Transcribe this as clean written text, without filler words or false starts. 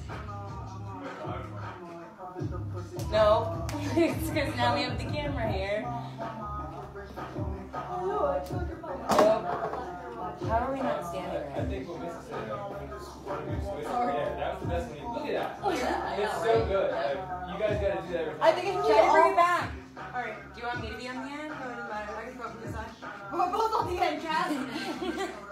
No, it's because now we have the camera here. Nope. How are we not standing right? I think what Mrs. said, yeah, that was the best one. Look at that. Look at that. It's so good. Like, you guys gotta do that every time. I think it's Try to bring it back. Alright. Do you want me to be on the end? No, it doesn't matter. I can put this on. We're both on the end, Cass.